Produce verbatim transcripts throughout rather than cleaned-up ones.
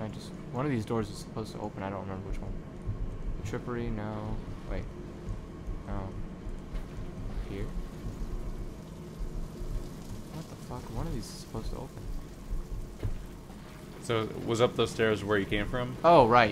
I just... One of these doors is supposed to open. I don't remember which one. Trippery, no. Wait. Um. Here? What the fuck? One of these is supposed to open. So, was up those stairs where you came from? Oh, right.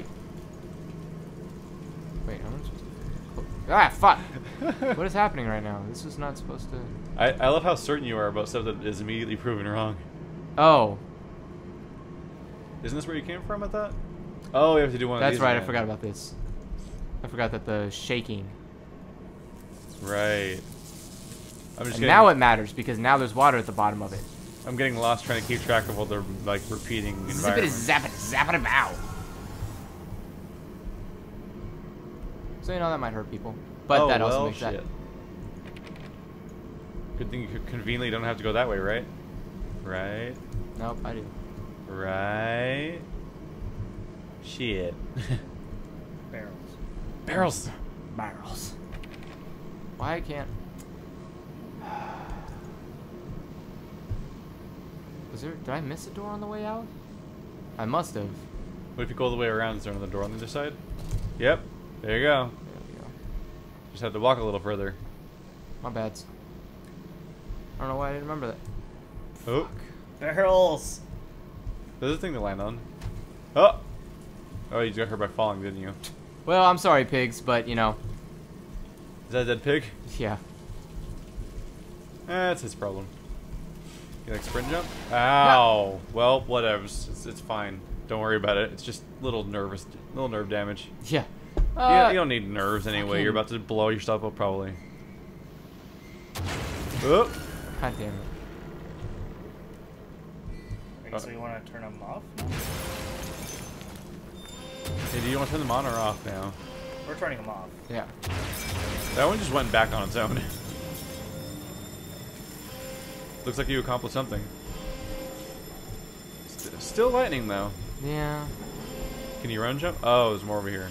Wait, how much? Ah, fuck! What is happening right now? This is not supposed to... I, I love how certain you are about stuff that is immediately proven wrong. Oh. Isn't this where you came from, I thought? Oh, we have to do one That's of these right, again. I forgot about this. I forgot that the shaking. Right. I'm just And getting, now it matters, because now there's water at the bottom of it. I'm getting lost trying to keep track of all the, like, repeating Zippity environment. zappity zappity bow. So, you know, that might hurt people. But oh, that also well, makes shit. that... Good thing you conveniently don't have to go that way, right? Right. Nope, I do. Right. Shit. Barrels. Barrels. Barrels. Why I can't... Was there... Did I miss a door on the way out? I must have. What if you go all the way around? Is there another door on the other side? Yep. There you go. There we go. Just have to walk a little further. My bad. I don't know why I didn't remember that. Oh. Barrels. There's a thing to land on. Oh! Oh, you got hurt by falling, didn't you? Well, I'm sorry, pigs, but, you know. Is that a dead pig? Yeah. Eh, that's his problem. You like sprint jump? Ow! No. Well, whatever. It's, it's fine. Don't worry about it. It's just little nervous, little nerve damage. Yeah. Uh, Uh, you, you don't need nerves anyway. fucking... You're about to blow yourself up, probably. Oh! God damn it. Wait, so you want to turn them off? Hey, do you want to turn them on or off now? We're turning them off. Yeah. That one just went back on its own. Looks like you accomplished something. St still lightning, though. Yeah. Can you run jump? Oh, there's more over here.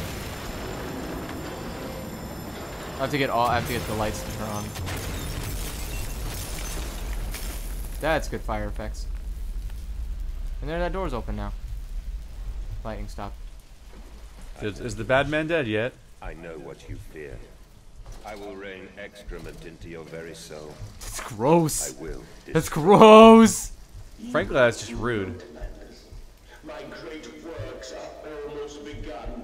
I have to get all. I have to get the lights to turn on. That's good fire effects. And there, that door's open now. Lightning stopped. Is, is the bad man dead yet? I know what you fear. I will rain excrement into your very soul. It's gross. I will. That's gross. Frankly, that's just rude. My great works are almost begun.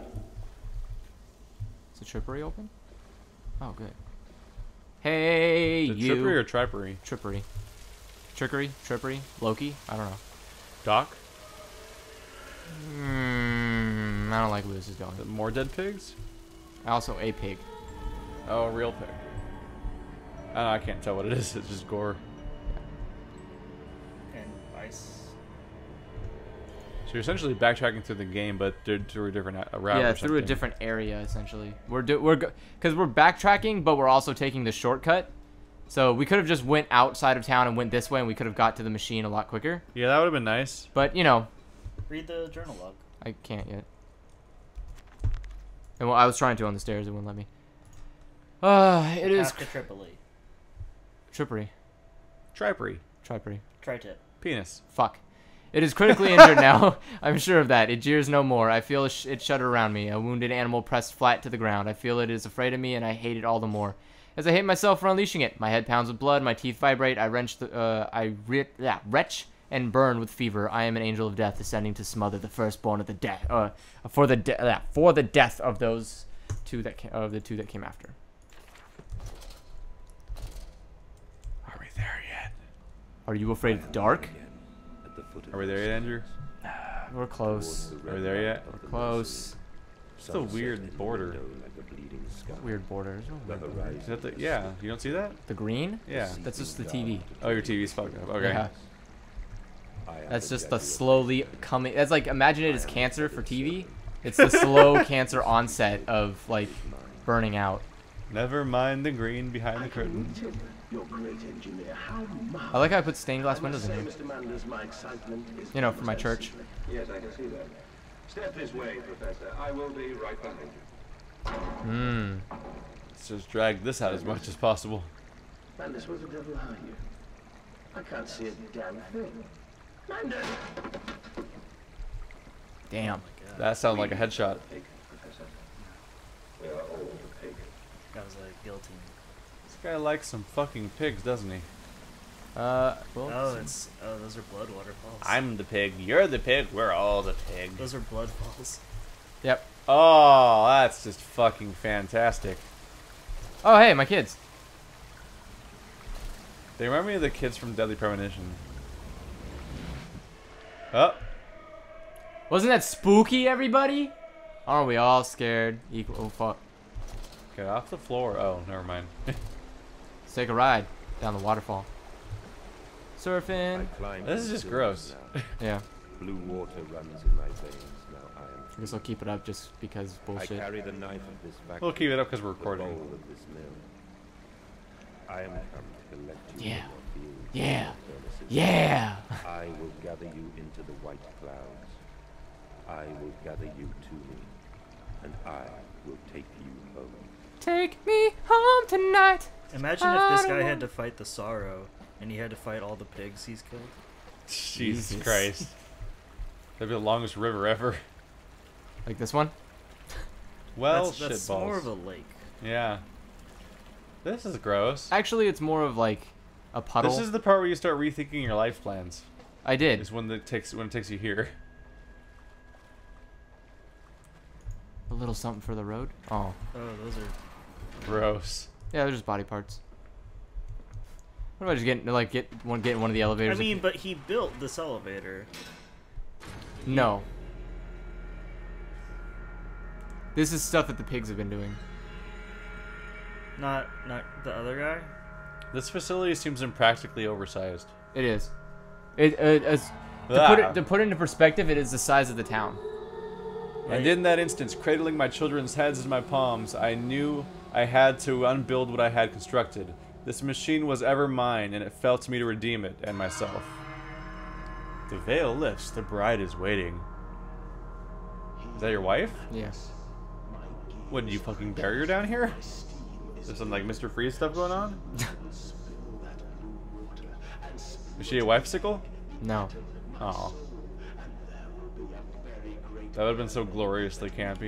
Is the trippery open? Oh, good. Hey, The you. trippery or tripery? Trippery. Trickery? Trippery? Loki? I don't know. Doc? Hmm. I don't like where this is going. More dead pigs? Also, a pig. Oh, a real pig. Oh, I can't tell what it is. It's just gore. And ice. So you're essentially backtracking through the game, but through a different uh, route. Yeah, or through a something. different area essentially. We're do we're because we're backtracking, but we're also taking the shortcut. So we could have just went outside of town and went this way, and we could have got to the machine a lot quicker. Yeah, that would have been nice. But you know, Read the journal log. I can't yet. And well, I was trying to on the stairs, it wouldn't let me. Uh, it is Path to Tripoli. trippery, Tripery. tripery. Tri-tip. Penis. Fuck. It is critically injured now. I'm sure of that. It jeers no more. I feel sh it shudder around me. A wounded animal pressed flat to the ground. I feel it is afraid of me, and I hate it all the more. As I hate myself for unleashing it, my head pounds with blood, my teeth vibrate. I wrench, the, uh, I re yeah, retch and burn with fever. I am an angel of death, descending to smother the firstborn of the death, uh, for the de uh, for the death of those two that ca of the two that came after. Are we there yet? Are you afraid of the dark? Are we there yet, Andrew? We're close. Are we there yet? We're close. It's a weird border. Weird borders. Is that the, yeah, you don't see that? The green? Yeah. That's just the T V. Oh, your T V's fucked up. Okay. Yeah. That's just the slowly coming. That's like, imagine it as cancer for T V. It's the slow cancer onset of like burning out. Never mind the green behind the curtain. I like how I put stained glass windows in here. You know, for my church. Yes, I can see that. Step this way, Professor. I will be right behind you. Hmm. Let's just drag this out as much as possible. Mandus, what's the devil behind you? I can't see a damn thing. Mandus! Damn. That sounded like a headshot. Pig, Professor. We are all the pig. That was a guillotine. This guy likes some fucking pigs, doesn't he? Uh, well, Oh, it's oh, those are blood waterfalls. I'm the pig. You're the pig. We're all the pig. Those are blood falls. Yep. Oh, that's just fucking fantastic. Oh, hey, my kids. They remind me of the kids from Deadly Premonition. Oh. Wasn't that spooky, everybody? Aren't we all scared? Equal. Oh, fuck. Get off the floor. Oh, never mind. Let's take a ride down the waterfall. Surfing. This is just gross. Yeah. Blue water runs in my veins. Now I am. I guess I'll keep it up just because I bullshit. carry the knife of this factory. We'll keep it up because we're the recording. bowl of this mill. I am come to collect you Yeah. from your fields Yeah. and your furnaces. Yeah. I will gather you into the white clouds. I will gather you to me, and I will take you home. Take me home tonight. Imagine if this guy had to fight the Sorrow, and he had to fight all the pigs he's killed. Jesus Jesus. Christ. That'd be the longest river ever. Like this one? Well, that's that's shitballs. more of a lake. Yeah. This is gross. Actually, it's more of like a puddle. This is the part where you start rethinking your life plans. I did. Is when it takes when it takes you here. A little something for the road. Oh. Oh, those are. Gross. Yeah, they're just body parts. What about just getting like get one getting one of the elevators? I mean, but he built this elevator. No. This is stuff that the pigs have been doing. Not not the other guy. This facility seems impractically oversized. It is. It, it as to put it to put it into perspective, it is the size of the town. And in that instance, cradling my children's heads in my palms, I knew I had to unbuild what I had constructed. This machine was ever mine, and it fell to me to redeem it and myself. The veil lifts. The bride is waiting. Is that your wife? Yes. What, did you fucking bury her down here? Is there some, like, Mister Freeze stuff going on? Is she a wife-sickle? No. Oh. That would have been so gloriously campy.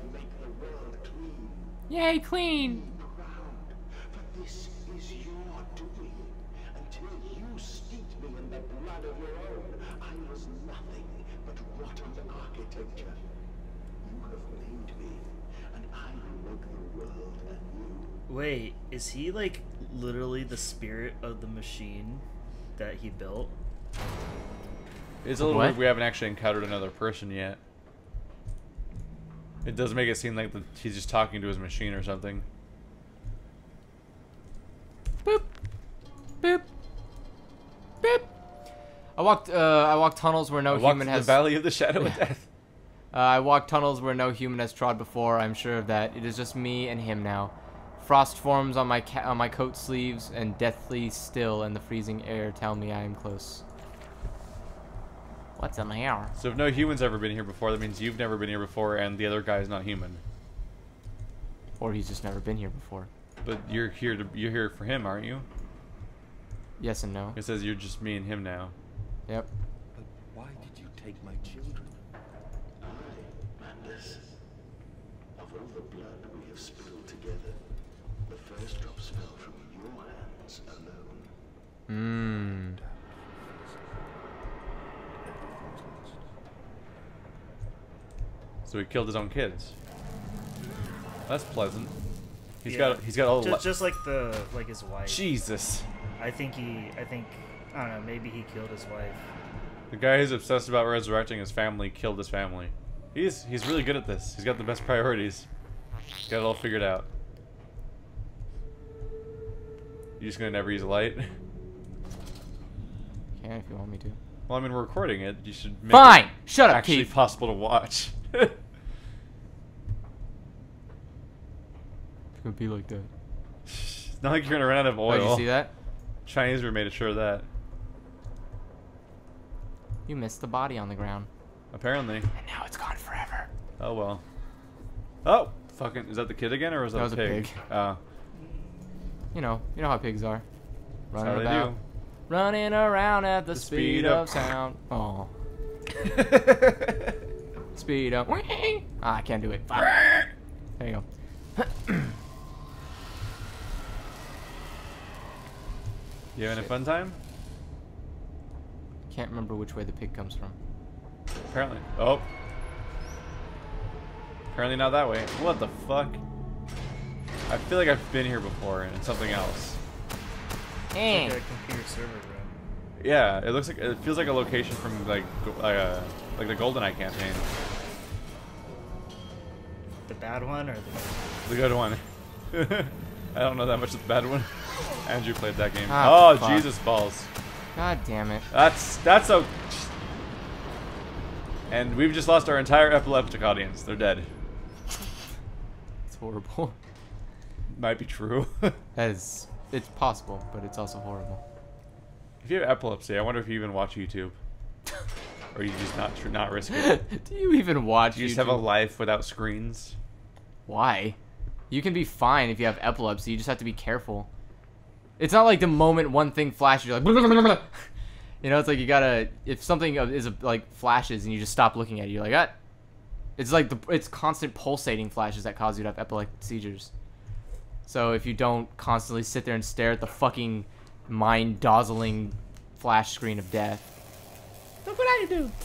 Yay, clean! This is your doing. Until you steeped me in the blood of your own, I was nothing but rotten architecture. You have made me, and I will make the world anew. Wait, is he like literally the spirit of the machine that he built? It's a little What? weird we haven't actually encountered another person yet. It does make it seem like the, he's just talking to his machine or something. Boop. Boop. Boop. I walked. Uh, I walked tunnels where no I walked human the has. valley of the shadow of death. Uh, I walked tunnels where no human has trod before. I'm sure of that. It is just me and him now. Frost forms on my ca on my coat sleeves, and deathly still in the freezing air tell me I am close. What's in here? So if no human's ever been here before, that means you've never been here before, and the other guy is not human. Or he's just never been here before. But you're here to you're here for him, aren't you? Yes and no. It says you're just me and him now. Yep. But why did you take my children? I, Mandus, of all the blood we have spilled together, the first drops fell from your hands alone. Mmm. So he killed his own kids. That's pleasant. He's Yeah. got he's got all the Just, just like the like his wife. Jesus. I think he. I think. I don't know. Maybe he killed his wife. The guy who's obsessed about resurrecting his family killed his family. He's he's really good at this. He's got the best priorities. He's got it all figured out. You just gonna never use a light? Can if you want me to. Well, I mean, we're recording it. You should make Fine. it Shut up, actually Keith. possible to watch. It's gonna be like that. It's not like you're gonna run out of oil. Oh, did you see that? Chinese were made sure of that. You missed the body on the ground. Apparently. And now it's gone forever. Oh well. Oh, fucking! Is that the kid again, or was that, That was a a pig? pig. Oh, You know, you know how pigs are. that's Running how they about, do. running around at the, The speed, speed of of- sound. Oh. Speed up. Ah, I can't do it. Fuck. There you go. You having a fun time? Can't remember which way the pig comes from. Apparently. Oh. Apparently not that way. What the fuck? I feel like I've been here before and it's something else. Eh. Like a computer server room. Yeah, it looks like it feels like a location from like like uh, like the GoldenEye campaign. The bad one or the The good one. I don't know that much of the bad one. Andrew played that game. Ah, oh fuck. Jesus balls. God damn it. That's that's a. And we've just lost our entire epileptic audience. They're dead. It's horrible. Might be true. That is, it's possible, but it's also horrible. If you have epilepsy, I wonder if you even watch YouTube, or you just not tr not risk it. Do you even watch You just YouTube? have a life without screens. Why? You can be fine if you have epilepsy. You just have to be careful. It's not like the moment one thing flashes, you're like, you know, it's like you gotta, if something is like flashes and you just stop looking at it, you're like, ah. It's like the, it's constant pulsating flashes that cause you to have epileptic seizures. So if you don't constantly sit there and stare at the fucking mind-dazzling flash screen of death, look what I do.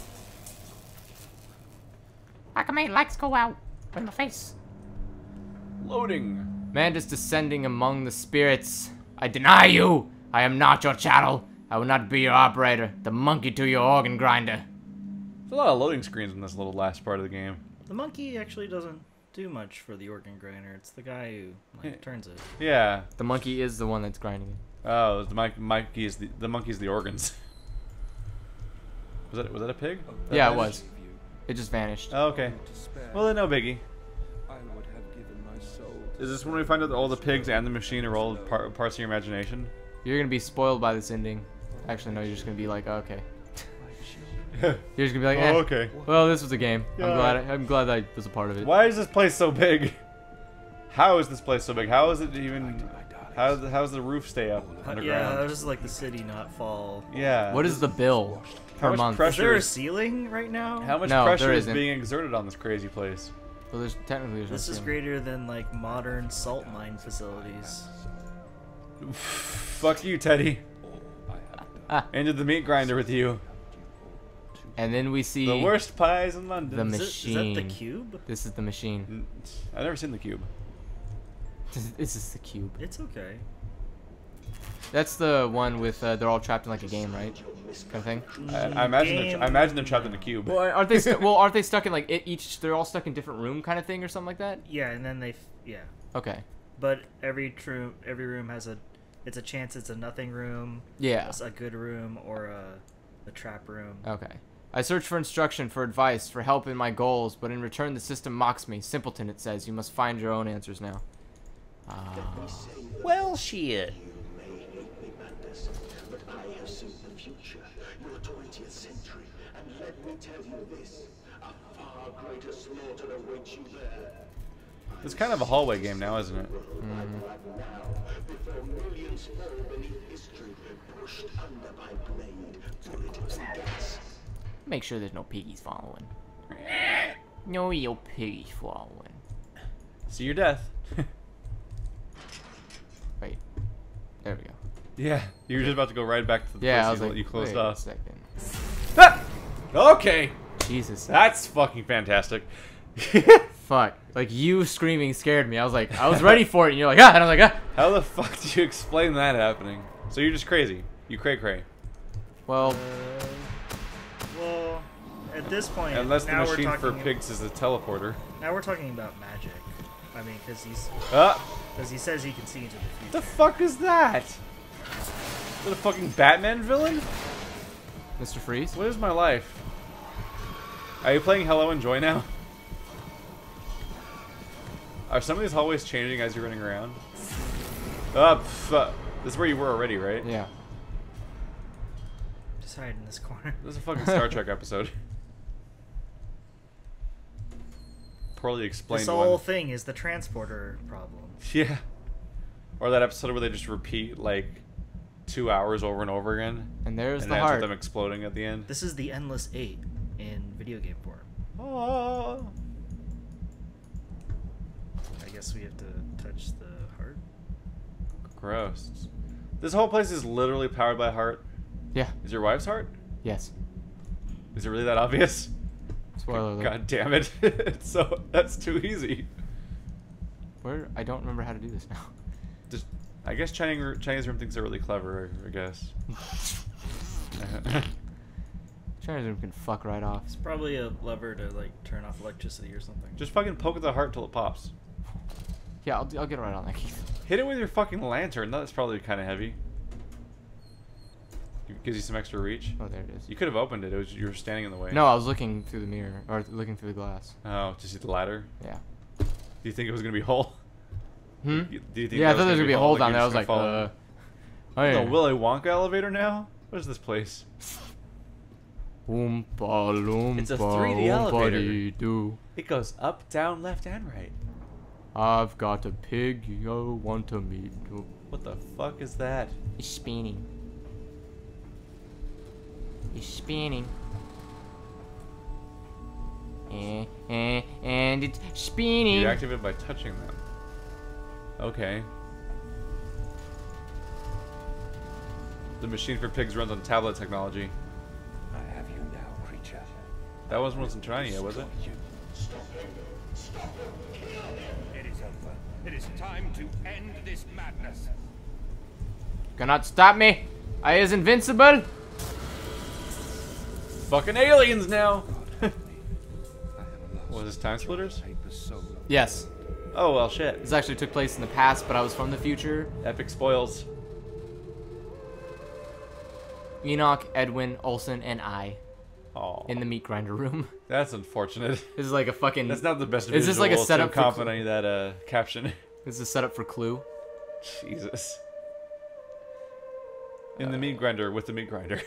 I can make lights go out in the face. Loading. Mandus descending among the spirits. I deny you! I am not your chattel. I will not be your operator. The monkey to your organ grinder. There's a lot of loading screens in this little last part of the game. The monkey actually doesn't do much for the organ grinder. It's the guy who like turns it. Yeah. The monkey is the one that's grinding it. Oh, the mon- monkey is the the monkey's the organs. Was that was that a pig? That Yeah, it vanished? was. It just vanished. Oh, okay. Well, then no biggie. I would have given my soul to Is this when we find out that all the pigs and the machine are all par parts of your imagination? You're gonna be spoiled by this ending. Actually, no, you're just gonna be like, oh, okay. You're just gonna be like, eh. Oh, okay. Well, this was a game. I'm Yeah. glad. I, I'm glad I was a part of it. Why is this place so big? How is this place so big? How is it even? How how does the roof stay up Uh, underground? yeah, how does like the city not fall? Yeah. What is the bill How per much month? pressure Is there a is- ceiling right now? How much No, pressure there is isn't. being exerted on this crazy place? Well, there's technically there's no This is ceiling. greater than like modern salt mine facilities. Fuck you, Teddy. Ah. Into the meat grinder with you. And then we see The worst pies in London. The Is, it, is that the Machine. cube? This is the machine. N- I've never seen the cube. This is the cube. It's okay. That's the one with uh, they're all trapped in like a game, right? Kind of thing. I, I imagine they're, Game. I imagine they're trapped in a cube. Well, aren't they? Stu well, aren't they stuck in like it, each? They're all stuck in different room kind of thing or something like that. Yeah, and then they, f yeah. Okay. But every room, every room has a, it's a chance it's a nothing room, Yeah. it's a good room, or a, a trap room. Okay. I search for instruction, for advice, for help in my goals, but in return the system mocks me. Simpleton, it says. You must find your own answers now. Ah. Well, shit. You may hate me, Mandus, but I have seen the future, your twentieth century, and let me tell you this, a far greater slaughter awaits you there. It's kind of a hallway game now, isn't it? Mm. Now, before millions fall beneath history, pushed under by blade, bullet, and gas. Make sure there's no piggies following. No, your piggies following. See your death. Wait. There we go. Yeah, you were just about to go right back to the Yeah, I place was you, like, you closed wait a off. second. Ah! Okay, Jesus. that's fucking fantastic. Fuck. Like, you screaming scared me. I was like, I was ready for it, and you're like, ah, and I was like, ah. How the fuck do you explain that happening? So you're just crazy. You cray cray. Well, Uh, well, at this point, Unless the now we're machine for talking, pigs is a teleporter. now we're talking about magic. I mean, because he's, Ah! because he says he can see into the future. The fuck is that? Is that a fucking Batman villain? Mister Freeze? What is my life? Are you playing Hello and Joy now? Are some of these hallways changing as you're running around? Uh, pff, uh, this is where you were already, right? Yeah. Just hide in this corner. This is a fucking Star Trek episode. Poorly explained This whole one. thing is the transporter problem. Yeah. Or that episode where they just repeat, like, two hours over and over again. And there's And the ends with heart. them exploding at the end. This is the Endless Eight in video game form. Oh. I guess we have to touch the heart. Gross. This whole place is literally powered by heart. Yeah. Is your wife's heart? Yes. Is it really that obvious? Spoiler alert. God damn it. It's so that's too easy. Where? I don't remember how to do this now. Just, I guess Chinese Chinese room thinks they're really clever. I guess. Chinese room can fuck right off. It's probably a lever to like turn off electricity or something. Just fucking poke the heart till it pops. Yeah, I'll, I'll get right on that, Keith. Hit it with your fucking lantern. That's probably kind of heavy. It gives you some extra reach. Oh, there it is. You could have opened it. It was you were standing in the way. No, I was looking through the mirror or looking through the glass. Oh, to see the ladder. Yeah. Do you think it was gonna be whole? Hmm. You- Do you think Yeah, I that thought there was gonna be a whole, hole down you're there. I was just like, gonna uh. fall in? Oh, The yeah. Willy Wonka elevator now? What is this place? Oompa loompa. It's a three D oompa elevator. dee doo. It goes up, down, left, and right. I've got a pig you want to meet. What the fuck is that? It's spinning. It's spinning. Eh, eh, and it's spinning. You activate it by touching them. Okay. The machine for pigs runs on tablet technology. I have you now, creature. That one wasn't trying yet, was it? It is over. It is time to end this madness. Cannot stop me. I is invincible. Fucking aliens now! I am lost. Was this Time Splitters? Paper soul. Yes. Oh, well, shit. This actually took place in the past, but I was from the future. Epic spoils. Enoch, Edwin, Olsen, and I Oh, in the meat grinder room. that's unfortunate. This is like a fucking. That's not the best Is this like a visual setup to for accompany that uh, caption. This is a setup for Clue. Jesus. In the meat grinder with the meat grinder.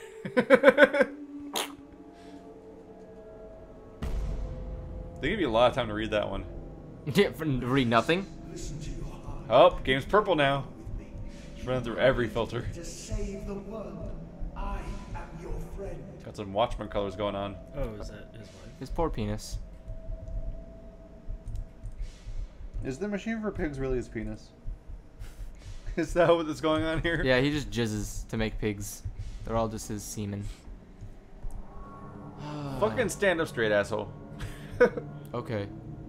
They give you a lot of time to read that one. Yeah, for- read nothing. Oh, game's purple now. Just running through every filter. To save the world, I am your friend. Got some Watchmen colors going on. Oh, is that his wife? His poor penis. Is the machine for pigs really his penis? Is that what's going on here? Yeah, he just jizzes to make pigs. They're all just his semen. Fucking stand up straight, asshole. Okay.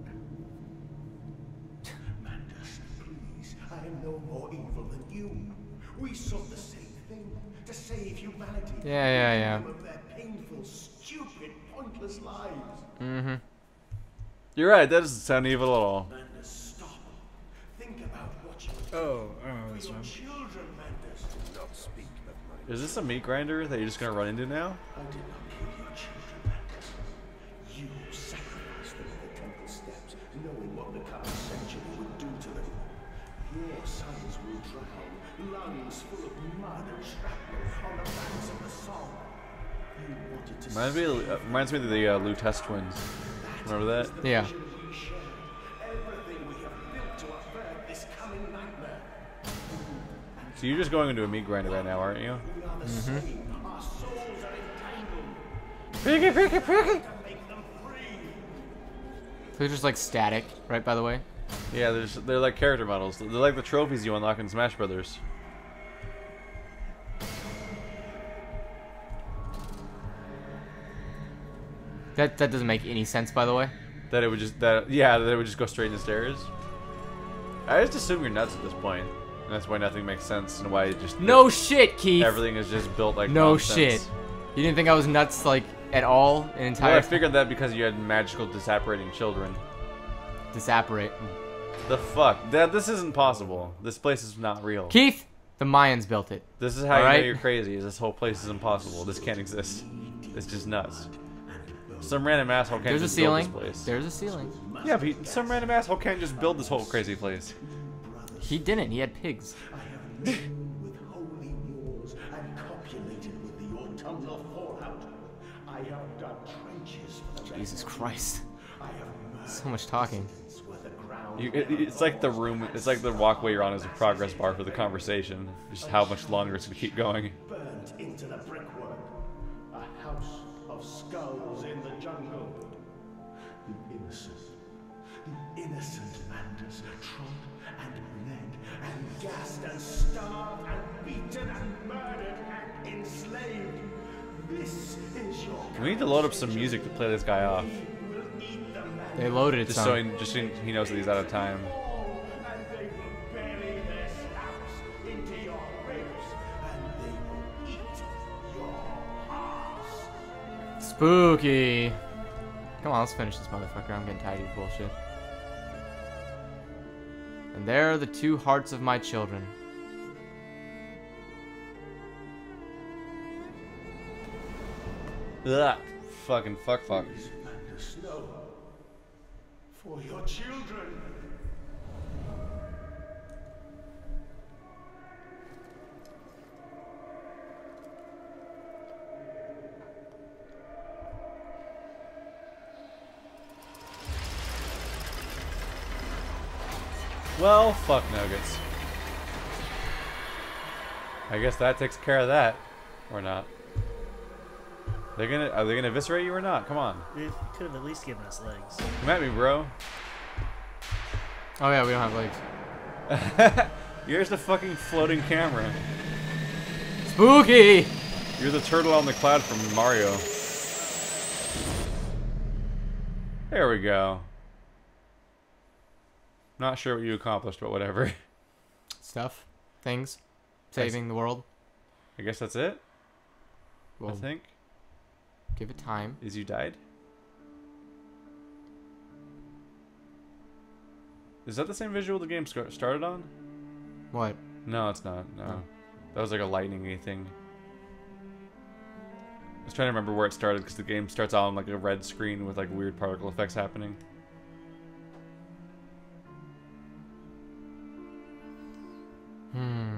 Mandus, please, I am no more evil than you. We sought the same thing, to save humanity. Yeah, yeah, yeah. From their painful, stupid, pointless lives. Mm-hmm. You're right, that doesn't sound evil at all. Mandus, stop. Think about what you Oh, oh, this your one. children, Mandus. Do not speak of my Is this a meat grinder that you're just gonna run into now? I did not kill your children, Mandus. You sacrificed them at the temple steps, knowing what the coming century would do to them. Your sons will drown, lungs full of mud and shrapnel on the banks of the Somme. You wanted to Reminds me, of, uh, reminds me of the uh, Lutece twins. Remember that? Yeah. vision we share. Everything we have built to avert this coming nightmare. So you're just going into a meat grinder right now, aren't you? We are the same. Our souls are entangled. Piggy, piggy, piggy. To make them free. They're just like static, right? By the way. Yeah, they're, just, they're like character models. They're like the trophies you unlock in Smash Brothers. That that doesn't make any sense, by the way. That it would just that yeah, that it would just go straight into stairs. I just assume you're nuts at this point, and that's why nothing makes sense and why it just No shit, Keith. everything is just built like No nonsense. shit. You didn't think I was nuts, like at all, an entire. Well, I figured that because you had magical disapparating children. Disapparate. The fuck? That this isn't possible. This place is not real. Keith, the Mayans built it. This is how you Alright. know you're crazy. Is this whole place is impossible. This can't exist. It's just nuts. Some random asshole can't There's a just build ceiling. this place. There's a ceiling. Yeah, but he- some random asshole can't just build this whole crazy place. He didn't. He had pigs. I have lived with holy wars and copulated with the autumnal fallout. I have dug trenches for the Jesus Christ. I have murdered So much talking. where the ground You, it, it's like the room. It's like the walkway you're on is a progress bar for the conversation. Just how much longer it's gonna keep going. burnt into the brickwork. A house of skulls in the jungle. The innocent, the innocent Mandus trod and bled and gassed and starved and beaten and murdered and enslaved. This is your. We need to load up some music to play this guy off. They loaded it Just some. so he, just so he knows that he's out of time. And they will bury their stabs into your ribs, and they will eat your hearts. Spooky. Come on, let's finish this motherfucker. I'm getting tired of your bullshit. And there are the two hearts of my children. Ugh. Fucking fuck fuck. And the snow for your children. Well, fuck nuggets. I guess that takes care of that. Or not. They're gonna are they gonna eviscerate you or not? Come on. They could have at least given us legs. Come at me, bro. Oh yeah, we don't have legs. Here's the fucking floating camera. Spooky! You're the turtle on the cloud from Mario. There we go. Not sure what you accomplished, but whatever. Stuff. Things. Saving the world. I guess that's it. Well, I think. give it time. Is you died? Is that the same visual the game sc- started on? What? No, it's not. No. No. That was like a lightning-y thing. I was trying to remember where it started because the game starts out on like a red screen with like weird particle effects happening. Hmm.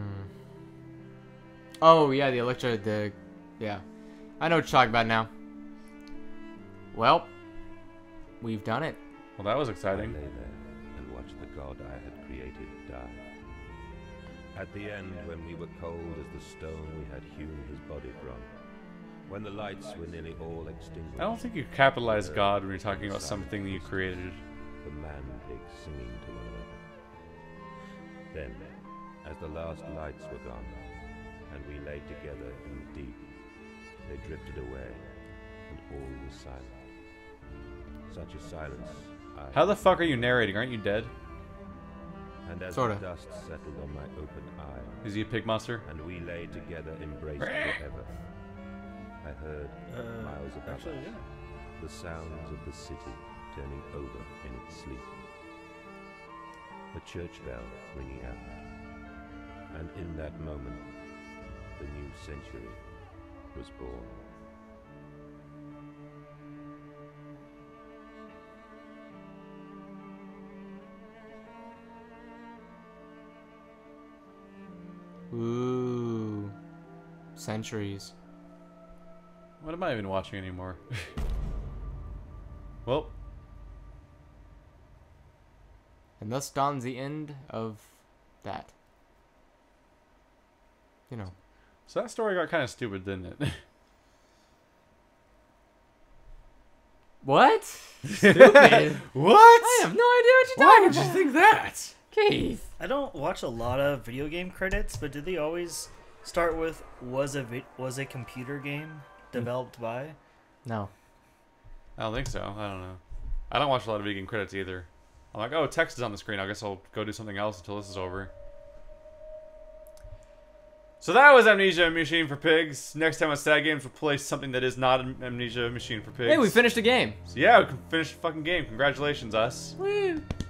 Oh yeah, the electro. The yeah, I know what you're talking about now. Well, we've done it. Well, that was I exciting. lay there and watched the god I had created die. At the end, when we were cold as the stone we had hewn his body from, when the lights were nearly all extinguished, I don't think you capitalize God when you're talking about something that you created. the man-pigs singing to one another. Then, as the last lights were gone, and we lay together in the deep, they drifted away, and all was silent. Such a silence I How the fuck are you narrating? Aren't you dead? And as Sorta. the dust settled on my open eye, Is he a pig monster? and we lay together embraced forever, I heard, Uh, miles above actually, us, yeah. the sounds of the city turning over in its sleep. A church bell ringing out. And in that moment, the new century was born. Ooh, centuries. What am I even watching anymore? Well, And thus dawns the end of that. You know. so that story got kind of stupid, didn't it? What? Stupid. What? I have no idea what you're Why talking would you about. think that? Keith. I don't watch a lot of video game credits, but do they always start with was a vi- was a computer game developed by? No. I don't think so. I don't know. I don't watch a lot of video game credits either. I'm like, oh, text is on the screen. I guess I'll go do something else until this is over. So that was Amnesia Machine for Pigs. Next time on Sad Games, we'll play something that is not an Amnesia Machine for Pigs. Hey, we finished a game. So yeah, we finished the fucking game. Congratulations, us. Woo.